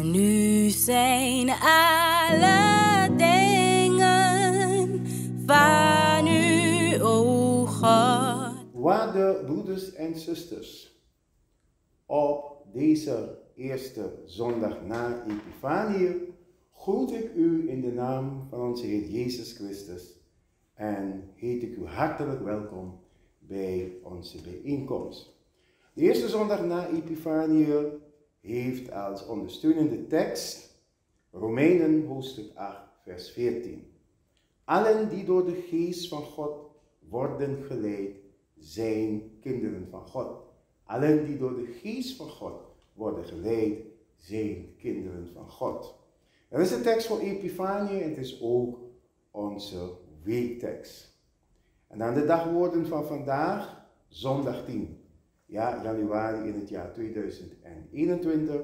Van u zijn alle dingen, van u, o God. Waarde broeders en zusters, op deze eerste zondag na Epifanie groet ik u in de naam van onze Heer Jezus Christus en heet ik u hartelijk welkom bij onze bijeenkomst. De eerste zondag na Epifanie heeft als ondersteunende tekst Romeinen hoofdstuk 8 vers 14. Allen die door de geest van God worden geleid, zijn kinderen van God. Allen die door de geest van God worden geleid, zijn kinderen van God. Dat is de tekst voor Epifanie en het is ook onze weektekst. En dan de dagwoorden van vandaag, zondag 10 januari in het jaar 2021.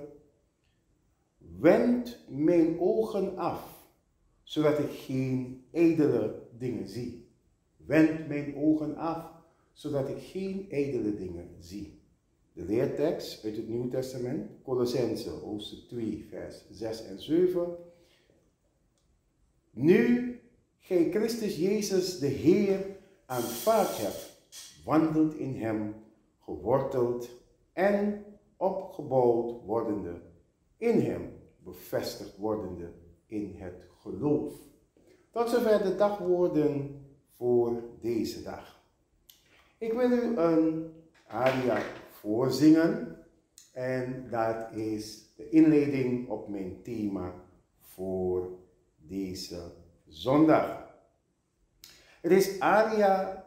Wend mijn ogen af, zodat ik geen ijdele dingen zie. Wend mijn ogen af, zodat ik geen ijdele dingen zie. De leertekst uit het Nieuw Testament, Colossenzen hoofdstuk 2 vers 6 en 7. Nu gij Christus Jezus de Heer aanvaard hebt, wandelt in hem, geworteld en opgebouwd wordende, in hem bevestigd wordende in het geloof. Tot zover de dagwoorden voor deze dag. Ik wil u een aria voorzingen en dat is de inleiding op mijn thema voor deze zondag. Het is aria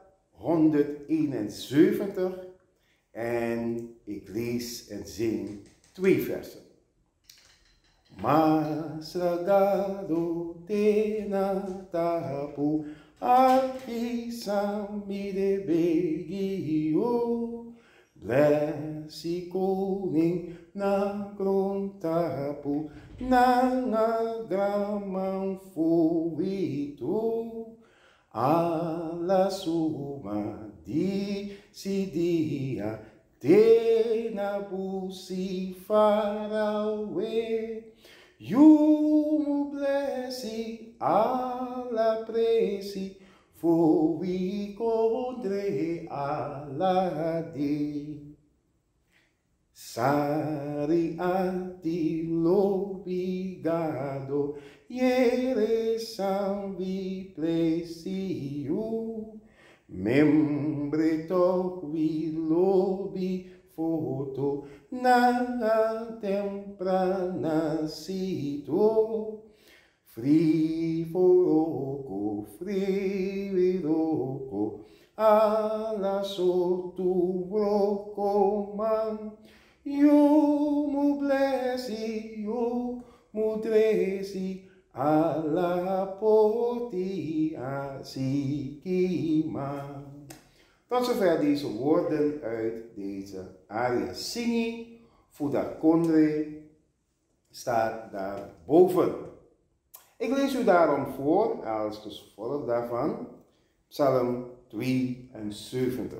171 en ik lees en zing 2 versen. Masragado tena tapu arkisamide begio, blessi koning na krontapu na graman fuito, alla suma di sidia tena busi far away. You blessi alla presi for we condre alla di. Sari anti lobigado iere sanvi plesiu. Membre to vi lobi foto na temprana sito. Frivoroko, alla sotu broko man. You mu blessi, you mu dresi, alla poti asikima. Tot zover deze woorden uit deze aria Singi. Fuda Kondre staat daar boven. Ik lees u daarom voor als gevolg daarvan Psalm 72.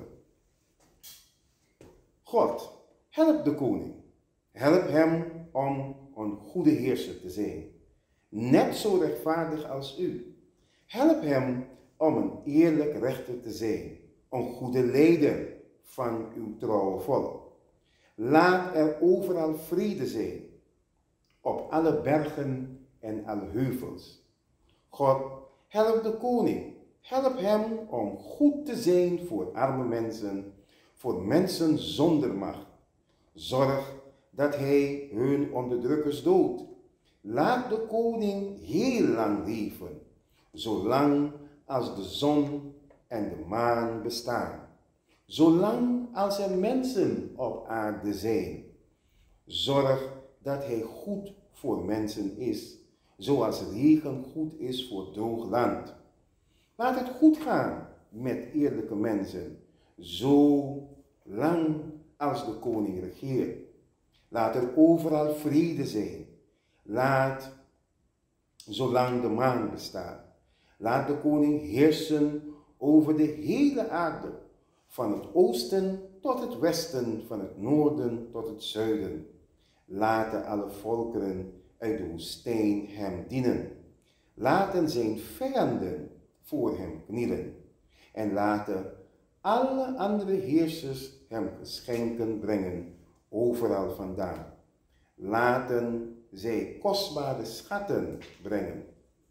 God, help de koning. Help hem om een goede heerser te zijn. Net zo rechtvaardig als u. Help hem om een eerlijk rechter te zijn. Een goede leider van uw trouwe volk. Laat er overal vrede zijn. Op alle bergen en alle heuvels. God, help de koning. Help hem om goed te zijn voor arme mensen, voor mensen zonder macht. Zorg dat hij hun onderdrukkers doodt. Laat de koning heel lang leven, zolang als de zon en de maan bestaan. Zolang als er mensen op aarde zijn. Zorg dat hij goed voor mensen is, zoals regen goed is voor droog land. Laat het goed gaan met eerlijke mensen, zolang als de koning regeert. Laat er overal vrede zijn. Laat, zolang de maan bestaat. Laat de koning heersen over de hele aarde, van het oosten tot het westen, van het noorden tot het zuiden. Laten alle volkeren uit de woestijn hem dienen. Laten zijn vijanden voor hem knielen. En laten alle andere heersers hem geschenken brengen, overal vandaan. Laten zij kostbare schatten brengen.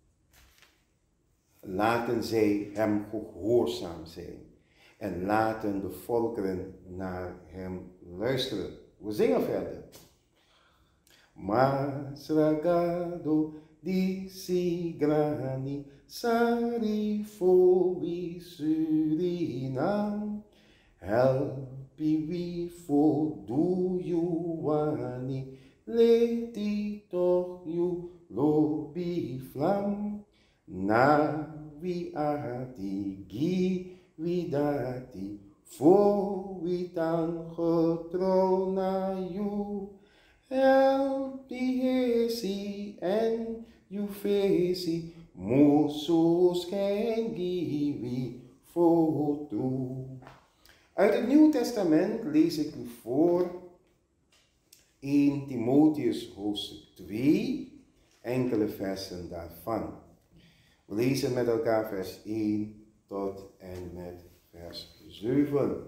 Laten zij hem gehoorzaam zijn. En laten de volkeren naar hem luisteren. We zingen verder. Masragado di Sigrani Sarifowi Surinam Helpi wi do you wani Leti toch you lobi flam Na wi ati gi wi dati Voor wie dan getrouw na you Help die heersie en you feesie, mozo schijn giwi foto. Uit het Nieuwe Testament lees ik u voor 1 Timotheus hoofdstuk 2, enkele versen daarvan. We lezen met elkaar vers 1 tot en met vers 7.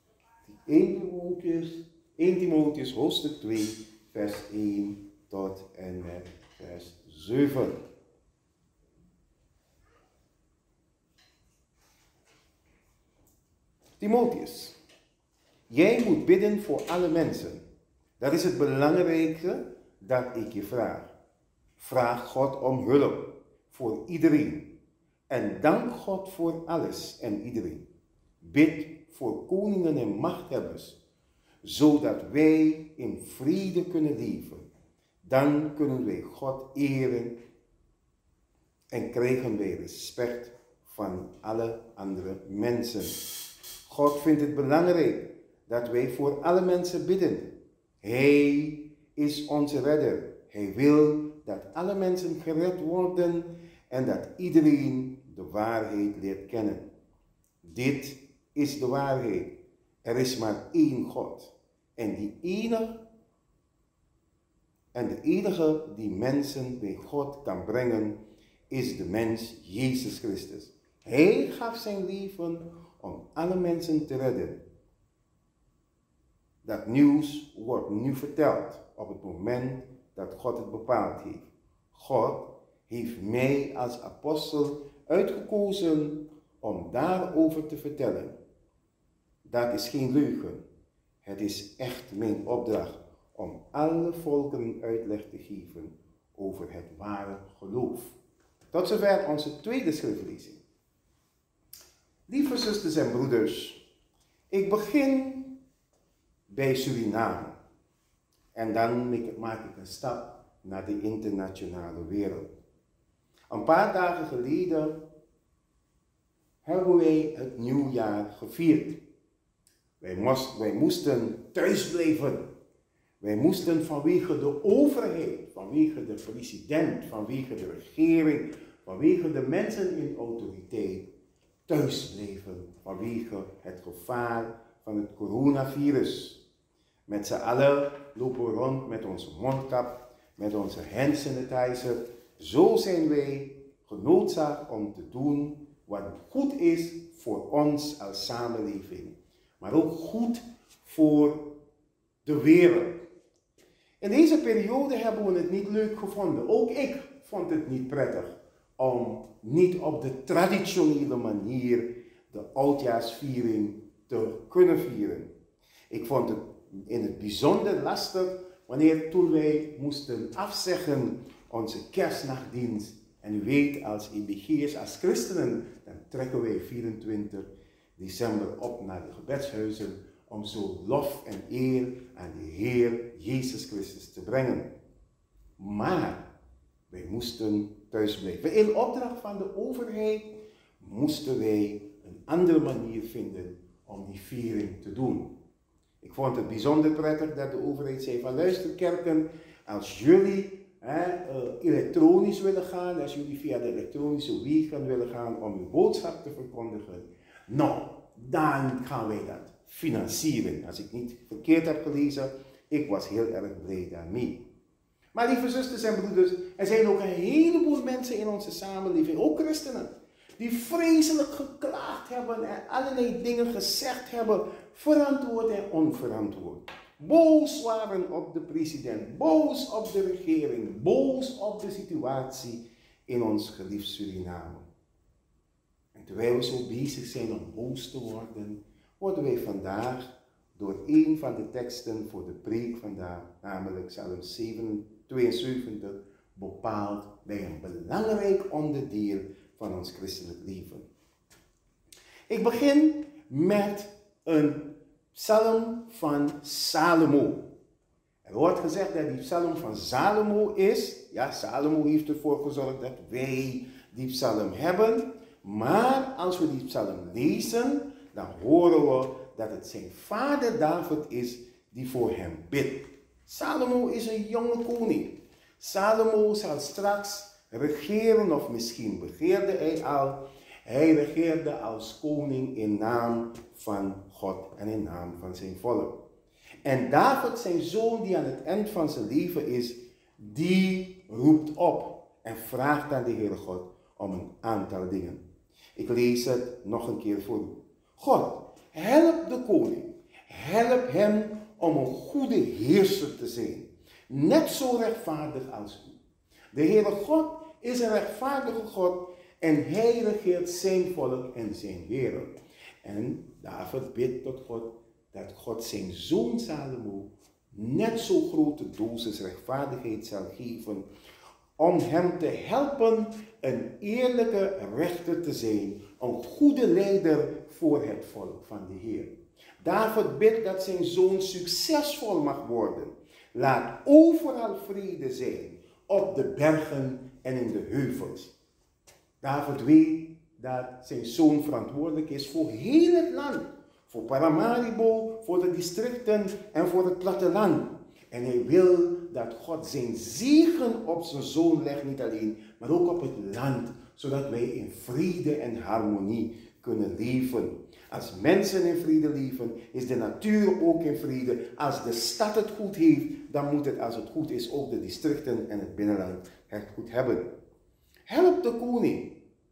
1 Timotheus hoofdstuk 2, vers 1 tot en met vers 7. Timotheus, jij moet bidden voor alle mensen. Dat is het belangrijkste dat ik je vraag. Vraag God om hulp voor iedereen. En dank God voor alles en iedereen. Bid voor koningen en machthebbers, zodat wij in vrede kunnen leven. Dan kunnen wij God eren en krijgen wij respect van alle andere mensen. God vindt het belangrijk dat wij voor alle mensen bidden. Hij is onze redder. Hij wil dat alle mensen gered worden en dat iedereen de waarheid leert kennen. Dit is de waarheid. Er is maar één God. En de enige die mensen bij God kan brengen, is de mens Jezus Christus. Hij gaf zijn leven om alle mensen te redden. Dat nieuws wordt nu verteld op het moment dat God het bepaald heeft. God heeft mij als apostel uitgekozen om daarover te vertellen. Dat is geen leugen. Het is echt mijn opdracht om alle volkeren uitleg te geven over het ware geloof. Tot zover onze tweede schriftlezing. Lieve zusters en broeders, ik begin bij Suriname en dan maak ik een stap naar de internationale wereld. Een paar dagen geleden hebben wij het nieuwjaar gevierd. Wij moesten thuis blijven. Wij moesten vanwege de overheid, vanwege de president, vanwege de regering, vanwege de mensen in autoriteit thuis blijven. Vanwege het gevaar van het coronavirus. Met z'n allen lopen we rond met onze mondkap, met onze hand sanitizer. Zo zijn wij genoodzaakt om te doen wat goed is voor ons als samenleving. Maar ook goed voor de wereld. In deze periode hebben we het niet leuk gevonden. Ook ik vond het niet prettig om niet op de traditionele manier de oudjaarsviering te kunnen vieren. Ik vond het in het bijzonder lastig toen wij moesten afzeggen onze kerstnachtdienst. En u weet, als IBG'ers, als christenen, dan trekken wij 24 december op naar de gebedshuizen om zo lof en eer aan de Heer Jezus Christus te brengen. Maar wij moesten thuis blijven. In opdracht van de overheid moesten wij een andere manier vinden om die viering te doen. Ik vond het bijzonder prettig dat de overheid zei van luister kerken, als jullie elektronisch willen gaan, als jullie via de elektronische wegen willen gaan om uw boodschap te verkondigen, nou, dan gaan wij dat financieren. Als ik niet verkeerd heb gelezen, ik was heel erg blij daarmee. Maar lieve zusters en broeders, er zijn ook een heleboel mensen in onze samenleving, ook christenen, die vreselijk geklaagd hebben en allerlei dingen gezegd hebben, verantwoord en onverantwoord. Boos waren op de president, boos op de regering, boos op de situatie in ons geliefd Suriname. En terwijl we zo bezig zijn om boos te worden, worden wij vandaag door een van de teksten voor de preek vandaag, namelijk Psalm 72, bepaald bij een belangrijk onderdeel van ons christelijk leven. Ik begin met een psalm van Salomo. Er wordt gezegd dat die psalm van Salomo is. Ja, Salomo heeft ervoor gezorgd dat wij die psalm hebben. Maar als we die psalm lezen, dan horen we dat het zijn vader David is die voor hem bidt. Salomo is een jonge koning. Salomo zal straks regeren, of misschien begeerde hij al. Hij regeerde als koning in naam van God en in naam van zijn volk. En David, zijn zoon die aan het eind van zijn leven is, die roept op en vraagt aan de Heere God om een aantal dingen. Ik lees het nog een keer voor u. God, help de koning. Help hem om een goede heerser te zijn. Net zo rechtvaardig als u. De Heere God is een rechtvaardige God en hij regeert zijn volk en zijn wereld. En David bidt tot God dat God zijn zoon Salomo net zo grote dosis rechtvaardigheid zal geven om hem te helpen een eerlijke rechter te zijn, een goede leider voor het volk van de Heer. David bidt dat zijn zoon succesvol mag worden. Laat overal vrede zijn, op de bergen en in de heuvels. David weet dat zijn zoon verantwoordelijk is voor heel het land. Voor Paramaribo, voor de districten en voor het platteland. En hij wil dat God zijn zegen op zijn zoon legt, niet alleen, maar ook op het land. Zodat wij in vrede en harmonie kunnen leven. Als mensen in vrede leven, is de natuur ook in vrede. Als de stad het goed heeft, dan moet het, als het goed is, ook de districten en het binnenland het goed hebben. Help de koning.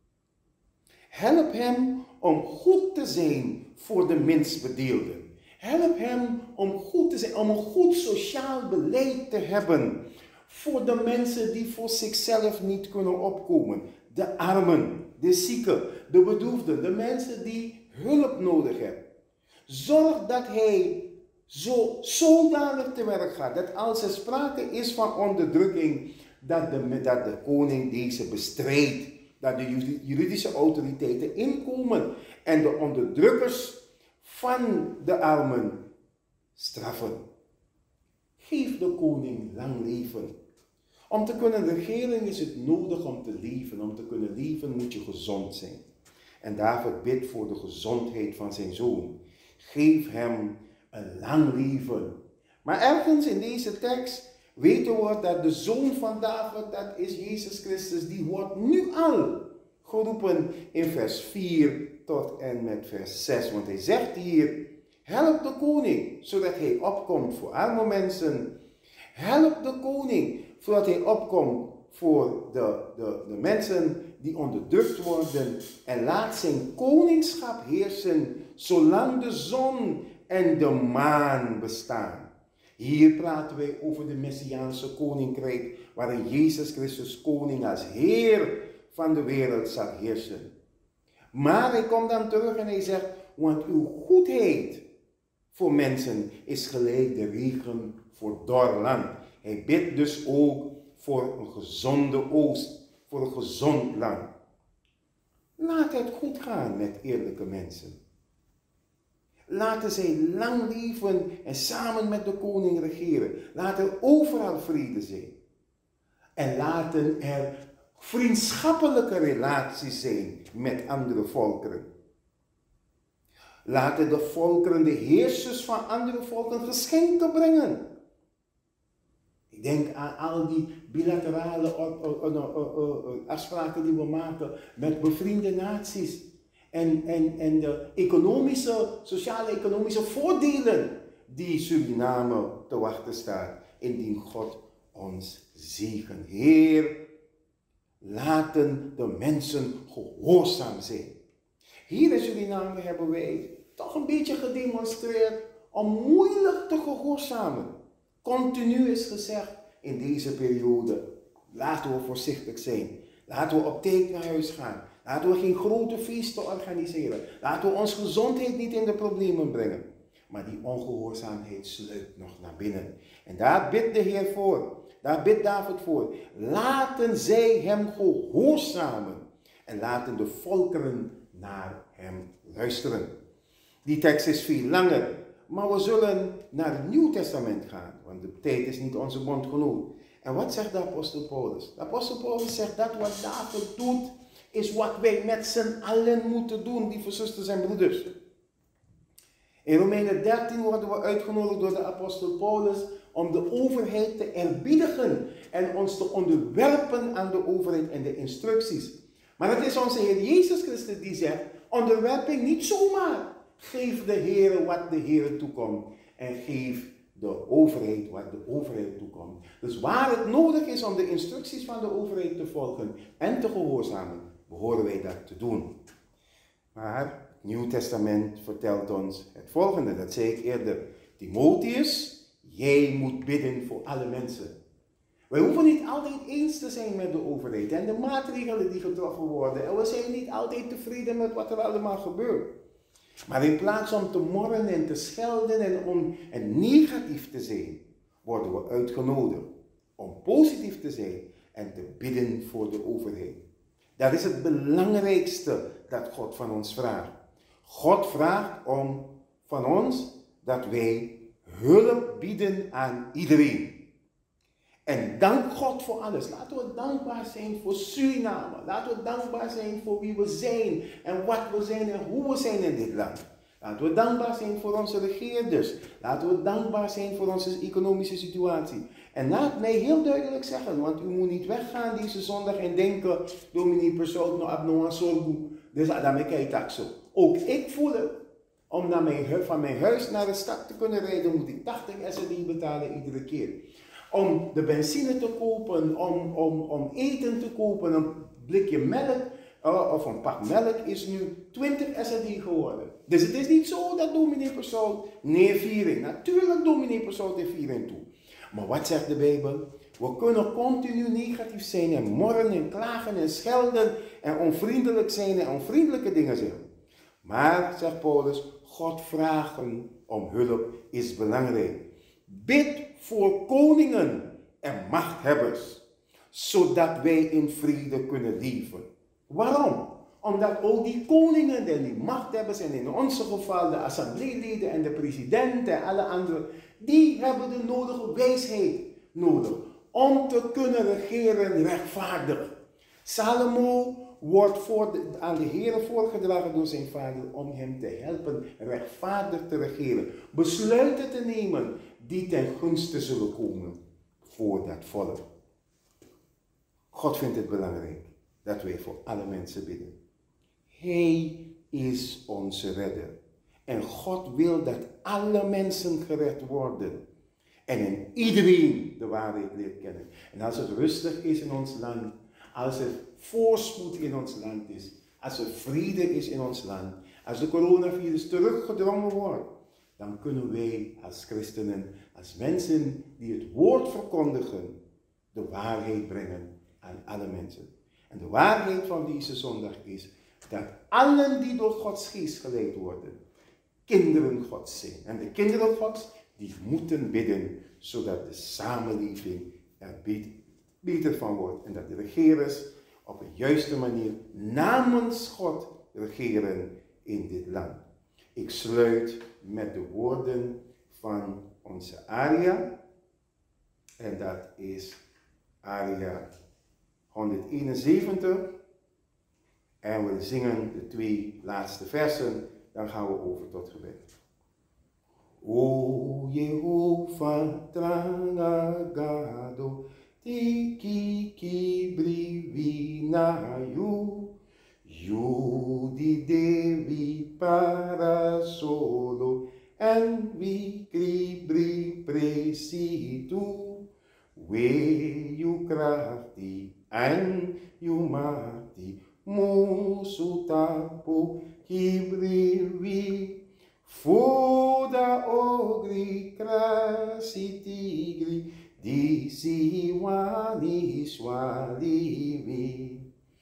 Help hem om goed te zijn voor de minstbedeelden. Help hem om goed te zijn, om een goed sociaal beleid te hebben voor de mensen die voor zichzelf niet kunnen opkomen. De armen, de zieken, de bedroefden, de mensen die hulp nodig hebben. Zorg dat hij zo zodanig te werk gaat, dat als er sprake is van onderdrukking, dat de koning deze bestrijdt. Dat de juridische autoriteiten inkomen en de onderdrukkers van de armen straffen. Geef de koning lang leven. Om te kunnen regeren is het nodig om te leven. Om te kunnen leven moet je gezond zijn. En David bidt voor de gezondheid van zijn zoon. Geef hem een lang leven. Maar ergens in deze tekst weten we dat de zoon van David, dat is Jezus Christus, die wordt nu al geroepen in vers 4 tot en met vers 6. Want hij zegt hier, help de koning, zodat hij opkomt voor arme mensen. Help de koning, zodat hij opkomt voor de mensen die onderdrukt worden. En laat zijn koningschap heersen, zolang de zon en de maan bestaan. Hier praten wij over de Messiaanse koninkrijk, waarin Jezus Christus koning als Heer van de wereld zal heersen. Maar hij komt dan terug en hij zegt, want uw goedheid voor mensen is gelijk de regen voor dor land. Hij bidt dus ook voor een gezonde oost, voor een gezond land. Laat het goed gaan met eerlijke mensen. Laten zij lang leven en samen met de koning regeren. Laat er overal vrede zijn. En laten er vriendschappelijke relaties zijn met andere volkeren. Laten de volkeren, de heersers van andere volken, geschenken brengen. Ik denk aan al die bilaterale afspraken die we maken met bevriende naties. En de sociale-economische voordelen die Suriname te wachten staat, indien God ons zegen. Heer, laten de mensen gehoorzaam zijn. Hier in Suriname hebben wij toch een beetje gedemonstreerd om moeilijk te gehoorzamen. Continu is gezegd in deze periode, laten we voorzichtig zijn. Laten we op tijd naar huis gaan. Laten we geen grote feesten organiseren. Laten we onze gezondheid niet in de problemen brengen. Maar die ongehoorzaamheid sluipt nog naar binnen. En daar bidt de Heer voor. Daar bidt David voor. Laten zij hem gehoorzamen. En laten de volkeren naar hem luisteren. Die tekst is veel langer. Maar we zullen naar het Nieuw Testament gaan. Want de tijd is niet onze bondgenoot. En wat zegt de apostel Paulus? De apostel Paulus zegt dat wat David doet, is wat wij met z'n allen moeten doen, lieve zusters en broeders. In Romeinen 13 worden we uitgenodigd door de apostel Paulus om de overheid te eerbiedigen en ons te onderwerpen aan de overheid en de instructies. Maar het is onze Heer Jezus Christus die zegt, onderwerping niet zomaar. Geef de Heer wat de Heer toekomt en geef de overheid wat de overheid toekomt. Dus waar het nodig is om de instructies van de overheid te volgen en te gehoorzamen, behoren wij dat te doen. Maar het Nieuw Testament vertelt ons het volgende, dat zei ik eerder. Timotheus, jij moet bidden voor alle mensen. Wij hoeven niet altijd eens te zijn met de overheid en de maatregelen die getroffen worden. En we zijn niet altijd tevreden met wat er allemaal gebeurt. Maar in plaats om te morren en te schelden en negatief te zijn, worden we uitgenodigd om positief te zijn en te bidden voor de overheid. Dat is het belangrijkste dat God van ons vraagt. God vraagt van ons dat wij hulp bieden aan iedereen. En dank God voor alles. Laten we dankbaar zijn voor Suriname. Laten we dankbaar zijn voor wie we zijn en wat we zijn en hoe we zijn in dit land. Laten we dankbaar zijn voor onze regeerders. Laten we dankbaar zijn voor onze economische situatie. En laat mij heel duidelijk zeggen, want u moet niet weggaan deze zondag en denken, dominee persoon no abno sorgu, dus daarmee kijk ik zo. Ook ik voel het. Om van mijn huis naar de stad te kunnen rijden, moet ik 80 SRD betalen iedere keer. Om de benzine te kopen, om eten te kopen, een blikje melk of een pak melk is nu 20 SRD geworden. Dus het is niet zo dat dominee Persoon nee viering. Natuurlijk dominee Persoon de viering toe. Maar wat zegt de Bijbel? We kunnen continu negatief zijn en morren en klagen en schelden en onvriendelijk zijn en onvriendelijke dingen zeggen. Maar, zegt Paulus, God vragen om hulp is belangrijk. Bid voor koningen en machthebbers, zodat wij in vrede kunnen leven. Waarom? Omdat ook die koningen en die machthebbers, en in ons geval de assembleeleden en de president en alle anderen, die hebben de nodige wijsheid nodig om te kunnen regeren rechtvaardig. Salomo wordt aan de Heer voorgedragen door zijn vader om hem te helpen rechtvaardig te regeren. Besluiten te nemen die ten gunste zullen komen voor dat volk. God vindt het belangrijk dat wij voor alle mensen bidden. Hij is onze redder. En God wil dat alle mensen gered worden. En in iedereen de waarheid leert kennen. En als het rustig is in ons land, als er voorspoed in ons land is, als er vrede is in ons land, als de coronavirus teruggedrongen wordt, dan kunnen wij als christenen, als mensen die het woord verkondigen, de waarheid brengen aan alle mensen. En de waarheid van deze zondag is dat allen die door Gods geest geleid worden, kinderen Gods zijn. En de kinderen Gods, die moeten bidden, zodat de samenleving er beter van wordt. En dat de regerers op een juiste manier namens God regeren in dit land. Ik sluit met de woorden van onze aria. En dat is aria 171. En we zingen de 2 laatste versen. Dan gaan we over tot gebed. O Jehovah trangagado, tiki brivina you di devi para solo, en vi cribri presi tu, We you krafti and you mati musu tapu kibriwi fuda ogri krasi tigri disi wani swaliwi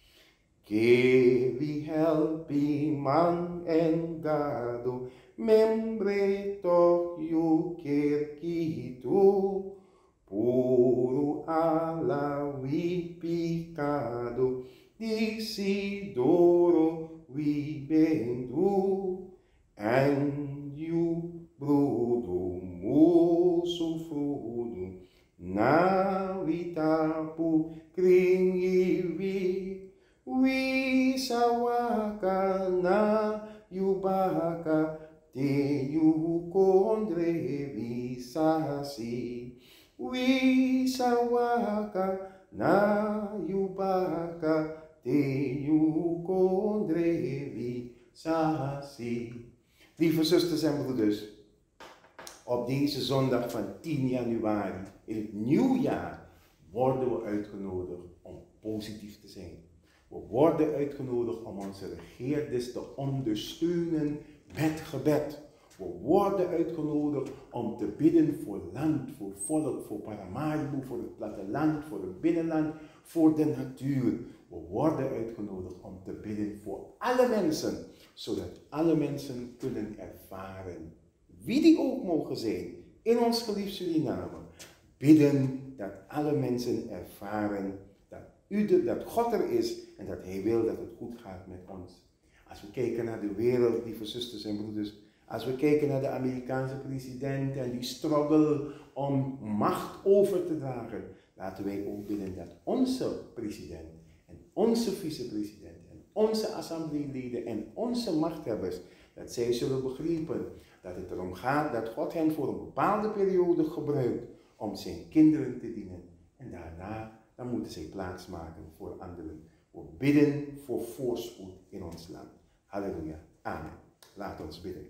Kevi helpi man en gado membre toch you kerkitu puro ala wi picado Disidoro wi bendu and you brudo muso frudo na vitapu kringi wi sawaka na yubaka te yu kondre visasi wi sawaka na yubaka te yu kondre visasi. Lieve zusters en broeders, op deze zondag van 10 januari in het nieuwjaar worden we uitgenodigd om positief te zijn. We worden uitgenodigd om onze regeerders te ondersteunen met gebed. We worden uitgenodigd om te bidden voor land, voor volk, voor Paramaribo, voor het platteland, voor het binnenland, voor de natuur. We worden uitgenodigd om te bidden voor alle mensen, zodat alle mensen kunnen ervaren, wie die ook mogen zijn, in ons geliefd Suriname. Bidden dat alle mensen ervaren dat God er is en dat Hij wil dat het goed gaat met ons. Als we kijken naar de wereld, lieve zusters en broeders, als we kijken naar de Amerikaanse president en die struggle om macht over te dragen, laten wij ook bidden dat onze president en onze vicepresident en onze assembleeleden en onze machthebbers, dat zij zullen begrijpen dat het erom gaat dat God hen voor een bepaalde periode gebruikt om zijn kinderen te dienen. En daarna dan moeten zij plaatsmaken voor anderen. We bidden voor voorspoed in ons land. Halleluja. Amen. Laat ons bidden.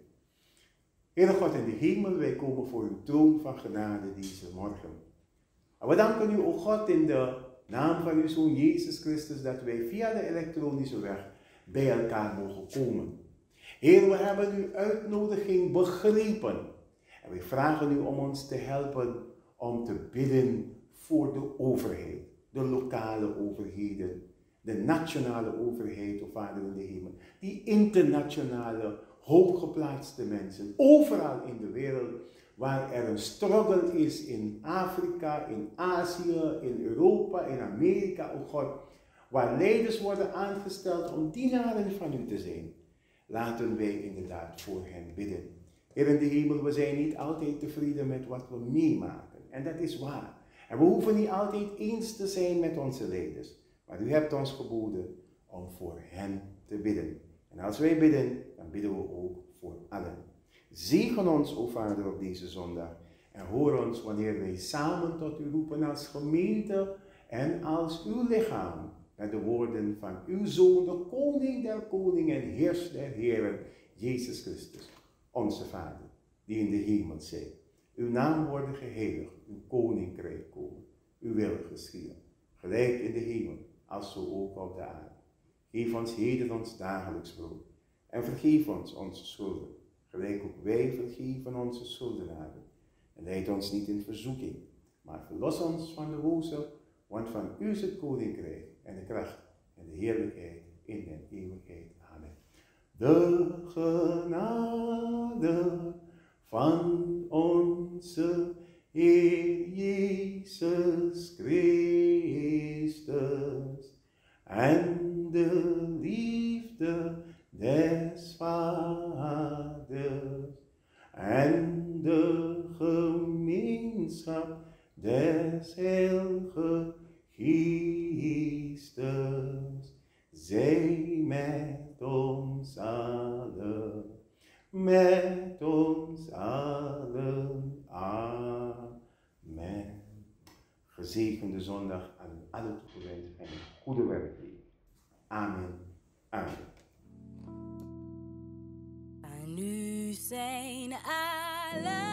Heere God in de hemel, wij komen voor uw troon van genade deze morgen. En we danken u, o God, in de naam van uw Zoon Jezus Christus, dat wij via de elektronische weg bij elkaar mogen komen. Heer, we hebben uw uitnodiging begrepen. En wij vragen u om ons te helpen om te bidden voor de overheid. De lokale overheden, de nationale overheid, o Vader in de hemel, die internationale, hooggeplaatste mensen, overal in de wereld, waar er een struggle is in Afrika, in Azië, in Europa, in Amerika, o God, waar leiders worden aangesteld om dienaren van u te zijn. Laten wij inderdaad voor hen bidden. Heer in de hemel, we zijn niet altijd tevreden met wat we meemaken, en dat is waar. En we hoeven niet altijd eens te zijn met onze leiders. Maar u hebt ons geboden om voor hen te bidden. En als wij bidden, dan bidden we ook voor allen. Zegen ons, o Vader, op deze zondag. En hoor ons wanneer wij samen tot u roepen als gemeente en als uw lichaam. Met de woorden van uw Zoon, de Koning der Koningen en Heers der Heren, Jezus Christus, onze Vader, die in de hemel zijt. Uw naam worden geheiligd, uw koninkrijk komen, uw wil geschieden, gelijk in de hemel, als zo ook op de aarde. Geef ons heden ons dagelijks brood en vergeef ons onze schulden, gelijk ook wij vergeven onze schuldenaren. En leid ons niet in verzoeking, maar verlos ons van de boze, want van u is het koninkrijk en de kracht en de heerlijkheid in de eeuwigheid. Amen. De genade van onze Heer Jezus Christus en de liefde des Vaders en de gemeenschap des Heilige Geestes zij met ons allen. Met ons allen. Amen. Gezegende zondag aan u allen toegewenst en een goede werkweek. Amen. Amen. Aan u zijn alle